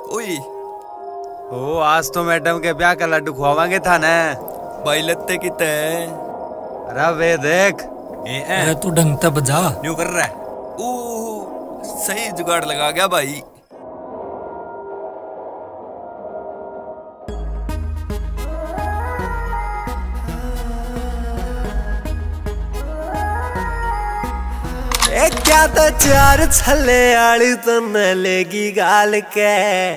ओए ओ आज तो मैडम के ब्याह का लड्डू खुआवांगे था ना भाई लगते कितने अरे वे देख अरे तू ढंग से बजा न्यू कर रहा है। ओ सही जुगाड़ लगा गया भाई। क्या तो चार छले आली तो न लेगी गाल के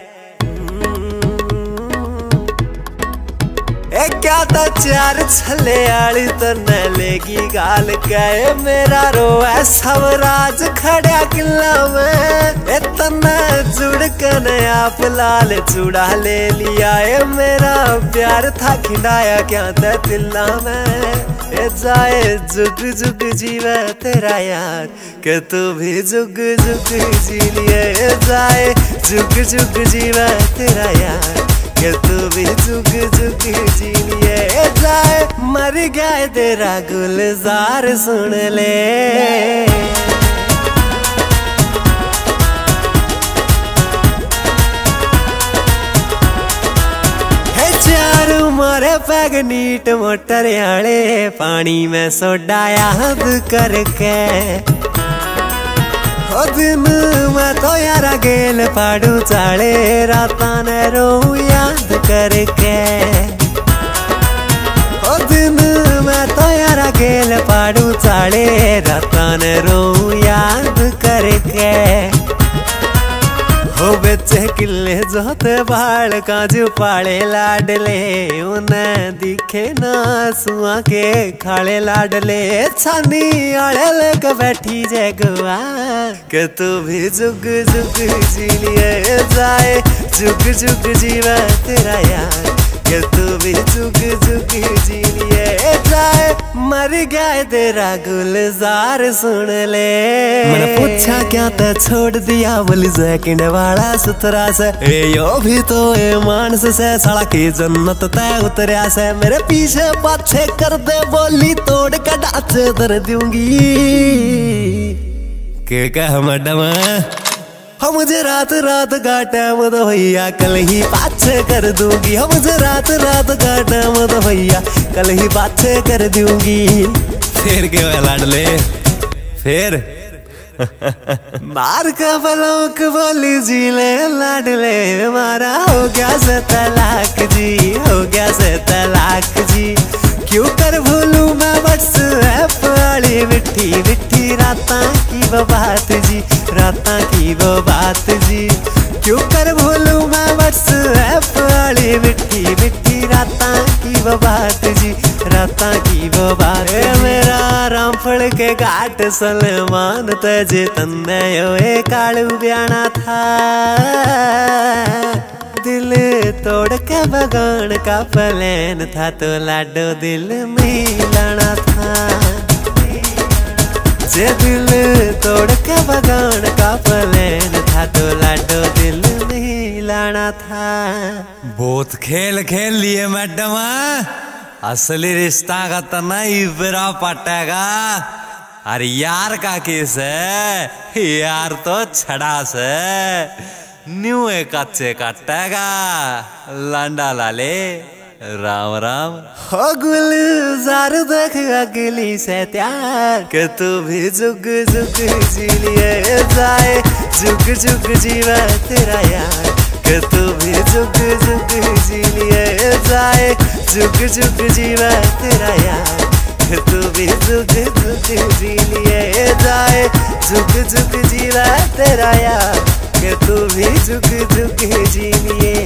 क्या तो चार छले आली तो न लेगी गाल के मेरा रोए सब राज खड़ा किला में इतना जुड़ कर आप लाल चूड़ा ले लिया है मेरा प्यार था खिंडाया क्या ते दिला में जाए जुग जुग जीवे तेरा यार के तू भी जुग जुग जी लिए जाए जुग जुग जीवे तेरा यार के तू भी जुग जुग जी लिए जाए मर गए तेरा गुलजार सुन ले मारे पैग नीट मोटर आले पानी में सोडा याद करके ओ दिन मैं तो यारा गेल पाड़ू चाले राता ने रो याद करके ओ दिन मैं तो यारा गेल पाड़ू चाले राता ने रो याद करके हो बेचे किले जोते बाल काजू पाले लाडले उन्हें दिखे ना सुआ के खाले लाडले छानी आले लेके बैठी जगवा के तू भी जुग जुग जी लिए जाए जुग जुग जीवा तेरा यार के तू भी जुग जुग जी लिए जाए मर गया तेरा गुलजार सुन ले मैंने पूछा क्या ते छोड़ दिया बोली सेकंड वाला सुतरा से यो भी तो ये मानस से साला की जन्नत तय उतरिया से मेरे पीछे पाछे कर दे बोली तोड़ का ढांचे धर दूंगी के कह मैडम हम मुझे रात रात का टाइम तो भैया कल ही पाछे कर दूंगी हम मुझे रात रात का टाइम तो भैया कल ही पाछे कर दूंगी फिर के लाडले फिर मार का बलोक बोली जी ले लाडले मारा हो गया से तलाक जी हो गया से तलाक जी क्यों कर भूलू मैं व्हाट्सएप वाली मिठी मिठी राता की वो बात जी राता की वो बात जी क्यों कर भूलू मैं व्हाट्सएप वाली मिठी मिठी राता की वो बात जी राता की वो बात मेरा रामफल के घाट सलमान तजे तन्ने ये कालू ब्याना था दिल तोड़ के बगान का प्लान था तो लाडो दिल मिलाना था जे दिल तोड़ के बगान का प्लान था तो लाडो दिल मिलाना था बहुत खेल खेल लिए मैडम असली रिश्ता का तना इबरा पटेगा अरे यार का केस है यार तो छड़ा से न्यू कच्चे कटेगा लांडा लाले राम राम हो गुलजार देख अगली से त्यार के तू भी जुग जुग जी लिए जाए जुग जुग जीवा तेरा यार के तू भी जुग जुग जी लिए जाए जुग जुग जीवा तेरा यार के तू भी जुग जुग जी लिए जाए जुग जुग जीवा तेरा यार के तू भी जुग जुग जी लिए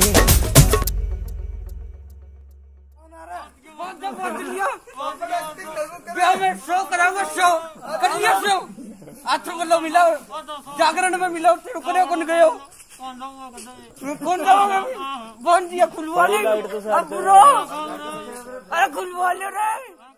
शो कराऊंगा शो कर लिया शो आज तो मिला जागरण में मिला कौन गए कौन कौन दिया खुलवा ले अरे खुलवा ले रे।